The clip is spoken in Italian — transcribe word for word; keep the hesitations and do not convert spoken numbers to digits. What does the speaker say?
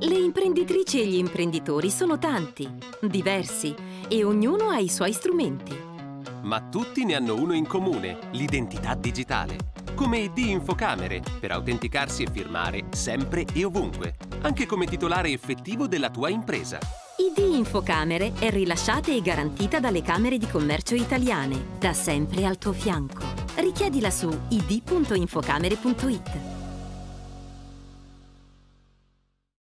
Le imprenditrici e gli imprenditori sono tanti, diversi, e ognuno ha i suoi strumenti. Ma tutti ne hanno uno in comune, l'identità digitale. Come I D Infocamere, per autenticarsi e firmare sempre e ovunque, anche come titolare effettivo della tua impresa. I D Infocamere è rilasciata e garantita dalle Camere di Commercio italiane, da sempre al tuo fianco. Richiedila su i d punto infocamere punto it.